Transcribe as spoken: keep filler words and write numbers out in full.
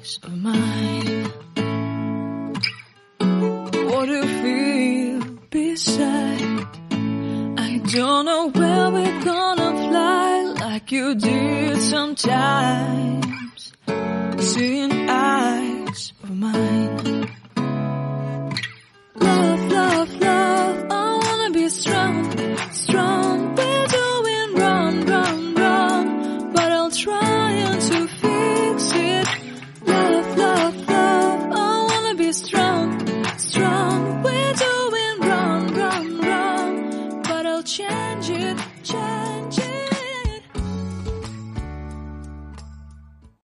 peace of mind. What do you feel beside? I don't know where we're gonna fly like you did sometimes. Seeing